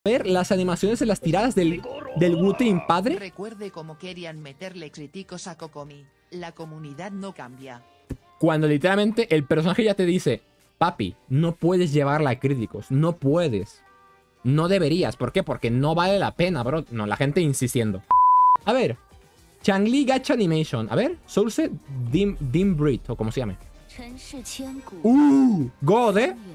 ver las animaciones de las tiradas del Wu-Team padre. Recuerde cómo querían meterle críticos a Kokomi. La comunidad no cambia. Cuando literalmente el personaje ya te dice, papi, no puedes llevarla a críticos, no puedes. No deberías. ¿Por qué? Porque no vale la pena, bro. No, la gente insistiendo. A ver. Changli Gacha Animation. A ver. Source Dim Breed. O como se llame. God,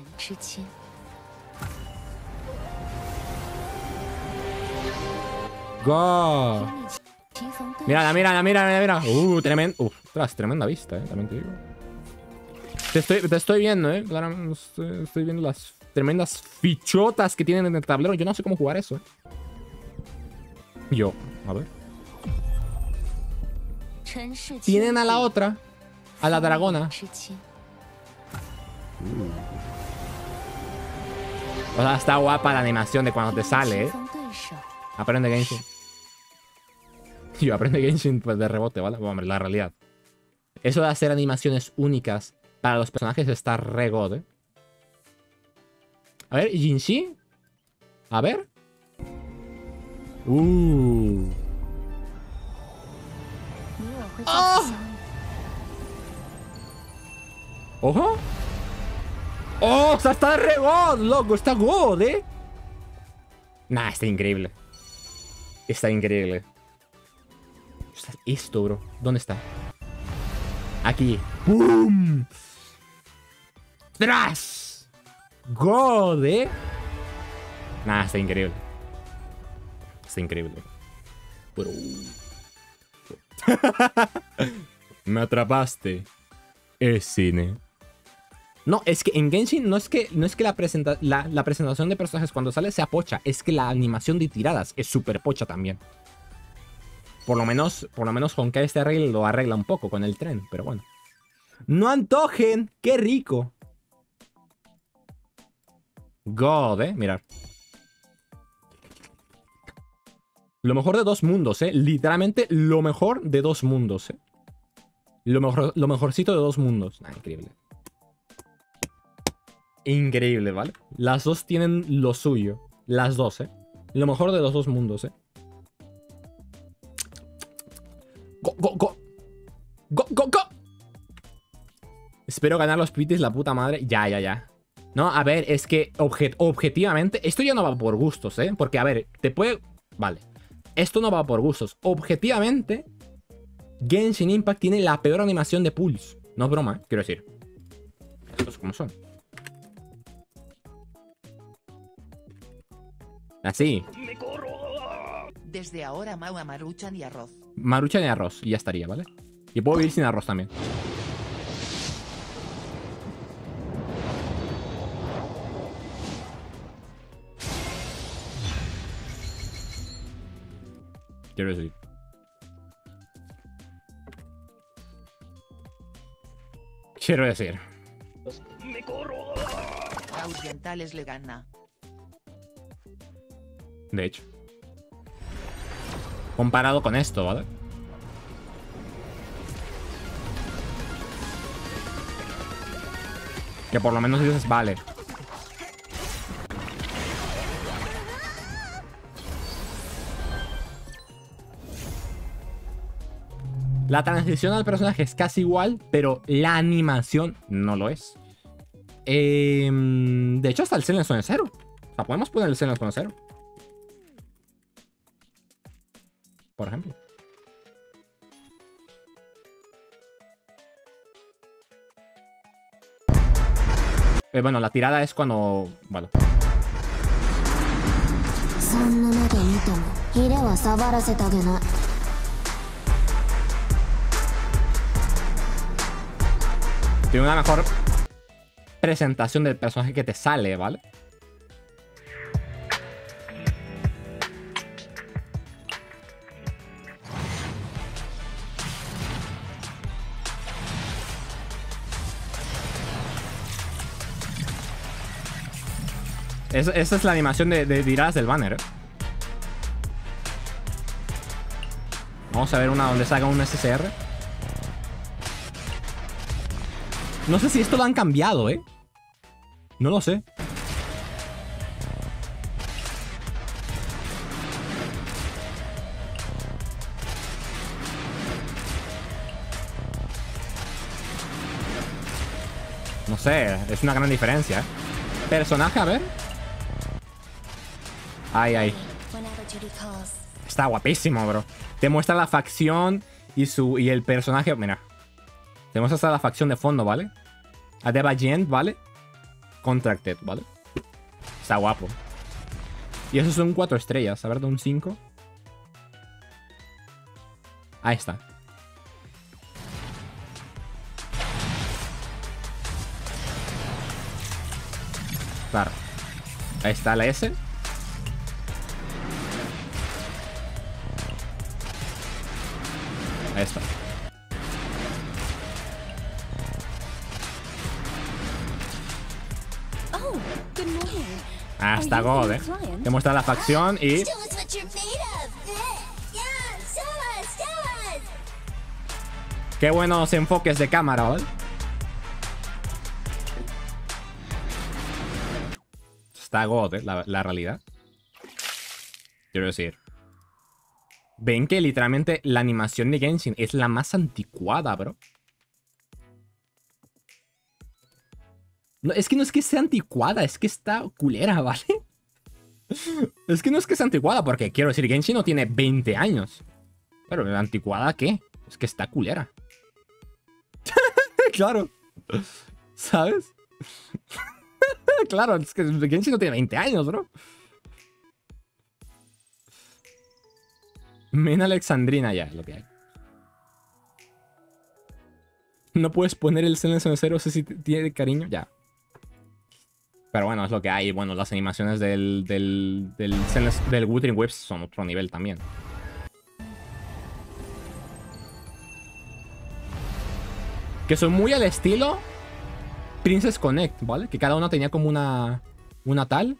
God. Mira. Tremendo. Tremenda vista, también te digo. Te estoy viendo, Claramente estoy viendo las tremendas fichotas que tienen en el tablero. Yo no sé cómo jugar eso, Yo, a ver. Tienen a la otra. A la dragona. O sea, está guapa la animación de cuando te sale, Aprende Genshin. Yo aprende Genshin pues de rebote, ¿vale? Bueno, la realidad. Eso de hacer animaciones únicas para los personajes está re god, A ver, Jinshi. A ver. ¡Oh! ¡Ojo! ¡Oh! O sea, está re god, loco. Está god, Nah, está increíble. Está increíble. Esto, bro. ¿Dónde está? Aquí. ¡Bum! ¡Tras! God, Nah, está increíble. Está increíble. Pero... Me atrapaste. Es cine. No, es que en Genshin no es que la presentación de personajes cuando sale sea pocha. Es que la animación de tiradas es súper pocha también. Por lo menos Honkai este arreglo lo arregla un poco con el tren, pero bueno. ¡No antojen! ¡Qué rico! God, mirad. Lo mejor de dos mundos, Literalmente lo mejor de dos mundos, Lo mejorcito de dos mundos. Ah, increíble. Increíble, ¿vale? Las dos tienen lo suyo. Las dos, Lo mejor de los dos mundos, Go. Espero ganar los pitis, la puta madre. Ya. No, a ver, es que objetivamente... Esto ya no va por gustos, Porque, a ver, te puede... Vale. Esto no va por gustos. Objetivamente, Genshin Impact tiene la peor animación de Pulse. No es broma, quiero decir. Estos como son. Así. Desde ahora Mau a Maruchan y arroz. Maruchan y arroz. Y ya estaría, ¿vale? Y puedo vivir sin arroz también. Quiero decir. A Orientales le gana. De hecho. Comparado con esto, ¿vale? Que por lo menos dices, vale. La transición al personaje es casi igual, pero la animación no lo es. De hecho, hasta el Zenless Zone 0. O sea, podemos poner el Zenless Zone 0. Por ejemplo. Bueno, la tirada es cuando... Bueno. Tiene una mejor presentación del personaje que te sale, ¿vale? Esa es la animación de tiradas del banner, Vamos a ver una donde salga un SSR. No sé si esto lo han cambiado, No lo sé. sé, es una gran diferencia, ¿eh? Personaje, a ver. Ay. Está guapísimo, bro. Te muestra la facción y el personaje. Mira. Te muestra hasta la facción de fondo, ¿vale? Adeba Gent, ¿vale? Contracted, ¿vale? Está guapo. Y eso son 4 estrellas. A ver, de un 5. Ahí está. Claro. Ahí está la S. Ahí está. Hasta God, ¿eh? Te muestra la facción y... Qué buenos enfoques de cámara, ¿vale? Está God, ¿eh? La realidad. Quiero decir. Ven que literalmente la animación de Genshin es la más anticuada, bro. No, es que no es que sea anticuada, es que está culera, ¿vale? Es que no es que sea anticuada, porque quiero decir, Genshin no tiene 20 años. Pero anticuada, ¿qué? Es que está culera. Claro. ¿Sabes? Claro, es que Genshin no tiene 20 años, bro. Mena Alexandrina ya, lo que hay. No puedes poner el Zenless en 0 si tiene cariño, ya. Pero bueno, es lo que hay. Bueno, las animaciones del Wuthering Waves son otro nivel también. Que son muy al estilo Princess Connect, ¿vale? Que cada una tenía como una tal.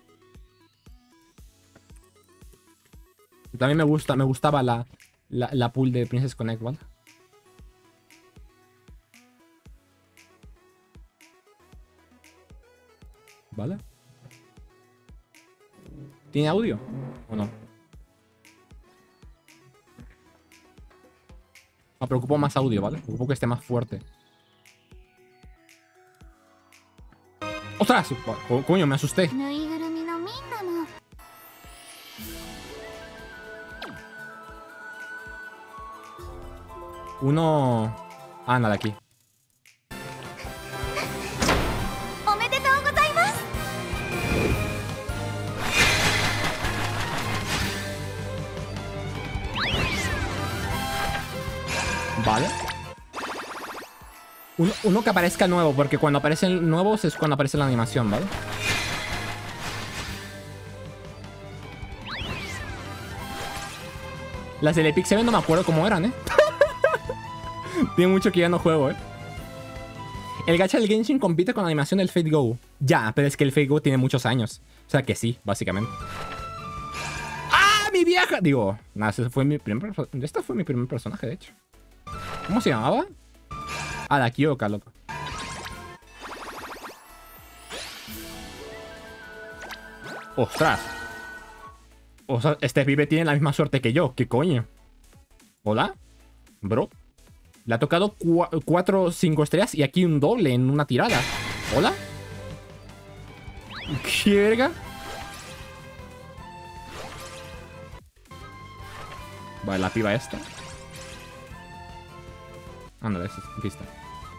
También me gustaba la pool de Princess Connect, ¿vale? ¿Vale? ¿Tiene audio o no? Me preocupo más audio, ¿vale? Me preocupo que esté más fuerte. ¡Ostras! Coño, me asusté. Uno... Ah, nada, aquí. Vale. Uno que aparezca nuevo, porque cuando aparecen nuevos es cuando aparece la animación, ¿vale? Las del Epic 7 no me acuerdo cómo eran, ¿eh? Tiene mucho que ya no juego, ¿eh? El gacha del Genshin compite con la animación del Fate Go. Ya, pero es que el Fate Go tiene muchos años. O sea que sí, básicamente. ¡Ah, mi vieja! Digo, nada, este fue mi primer personaje, de hecho. ¿Cómo se llamaba? Ah, la Kyoka, loco. ¡Ostras! O sea, este pibe tiene la misma suerte que yo. ¿Qué coño? ¿Hola? Bro. Le ha tocado 4 o 5 estrellas y aquí un doble en una tirada. ¿Hola? ¿Qué verga? Vale, la piba esta. Ándale, aquí está.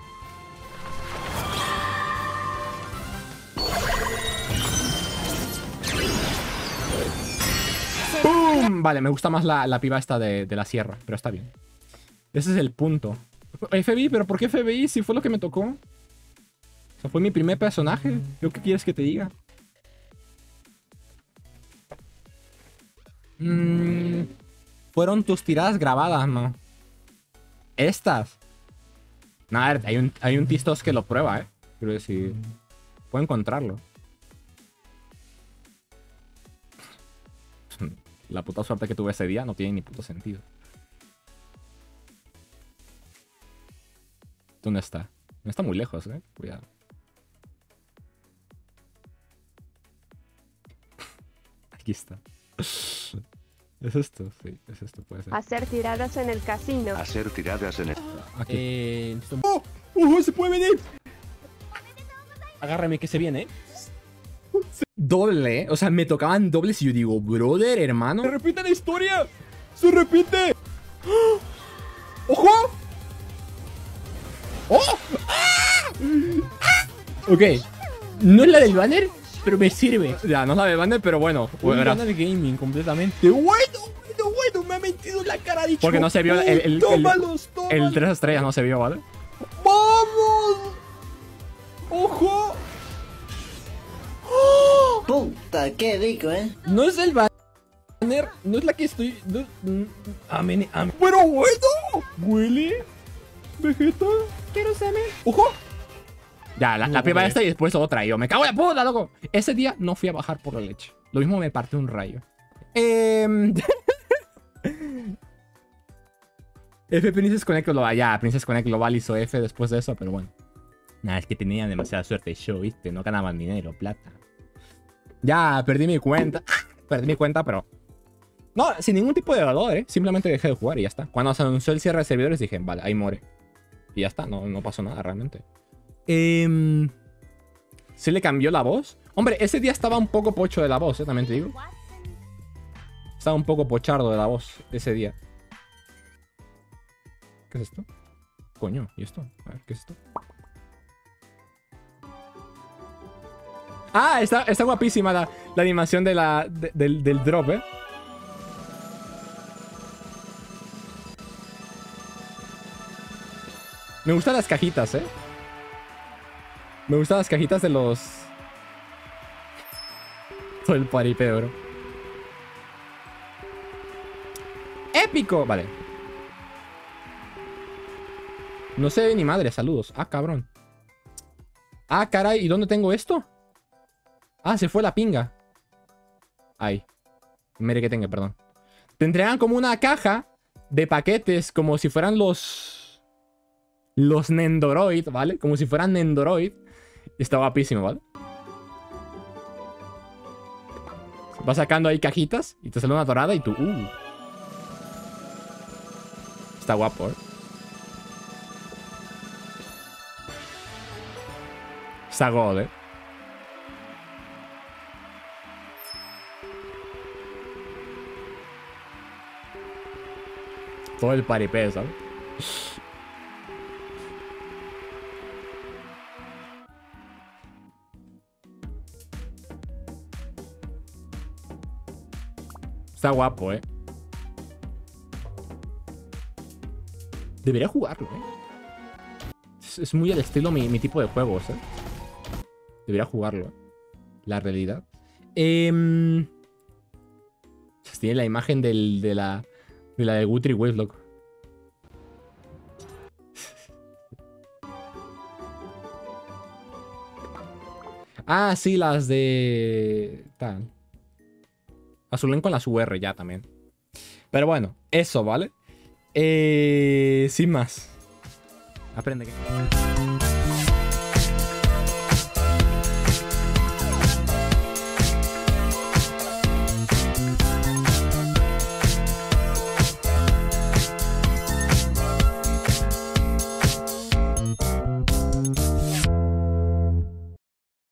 ¡Pum! Vale, me gusta más la piba esta de la sierra, pero está bien. Ese es el punto. FBI, ¿pero por qué FBI? Si fue lo que me tocó. O sea, fue mi primer personaje. ¿Yo qué quieres que te diga? Fueron tus tiradas grabadas, ¿no? Estas. Nada, a ver, hay un Tistos que lo prueba, ¿eh? Quiero decir, puedo encontrarlo. La puta suerte que tuve ese día no tiene ni puto sentido. ¿Dónde está? No está muy lejos, ¿eh? Cuidado. Aquí está. ¿Es esto? Sí, es esto, puede ser. Hacer tiradas en el casino. Hacer tiradas en el... Aquí. ¡Oh! ¡Se puede venir! Agárrame que se viene, ¿eh? Doble, ¿eh? O sea, me tocaban dobles y yo digo, brother, hermano. ¡Se repite la historia! ¡Se repite! ¡Oh! ¡Ojo! ¡Oh! ¡Ah! Ok. No es la del banner, pero me sirve. Ya, no es la del banner, pero bueno. Un banner gaming completamente. Bueno, me ha metido en la cara dicho. Porque no se vio el 3 estrellas no se vio, ¿vale? ¡Vamos! ¡Ojo! ¡Oh! Puta, qué rico, ¿eh? No es el banner, no es la que estoy... ¡Pero bueno! ¿Huele? ¿Vegeta? ¿Quiero semen? ¡Ojo! Ya, la primera esta y después otra. Y yo, me cago en la puta, loco. Ese día no fui a bajar por la leche. Lo mismo me partió un rayo. F Princess Connect Global. Ya, Princess Connect Global hizo F después de eso, pero bueno. Nada, es que tenía demasiada suerte yo, ¿viste? No ganaban dinero, plata. Ya, perdí mi cuenta. Perdí mi cuenta, pero... No, sin ningún tipo de valor, ¿eh? Simplemente dejé de jugar y ya está. Cuando se anunció el cierre de servidores dije, vale, ahí muere. Y ya está, no pasó nada realmente. ¿Sí le cambió la voz? Hombre, ese día estaba un poco pocho de la voz, también te digo. Estaba un poco pochardo de la voz ese día. ¿Qué es esto? Coño, ¿y esto? A ver, ¿qué es esto? Ah, está guapísima la animación de del drop, ¿eh? Me gustan las cajitas, ¿eh? Me gustan las cajitas de los... Todo el paripeo, bro. ¡Épico! Vale. No sé ni madre, saludos. Ah, cabrón. Ah, caray, ¿y dónde tengo esto? Ah, se fue la pinga. Ay. Mire que tenga, perdón. Te entregan como una caja de paquetes, como si fueran los Nendoroid, ¿vale? Como si fueran Nendoroid. Está guapísimo, ¿vale? Vas sacando ahí cajitas y te sale una dorada y tú... Está guapo, ¿eh? Está god, ¿eh? Todo el paripé, ¿sabes? Está guapo, ¿eh? Debería jugarlo, ¿eh? Es muy al estilo mi tipo de juegos, ¿eh? Debería jugarlo, ¿eh? La realidad. Tiene la imagen de la de Guthrie Wavelock. Ah, sí, las de... Tal. Azulen con las UR ya también. Pero bueno, eso, ¿vale? Sin más. Aprende que...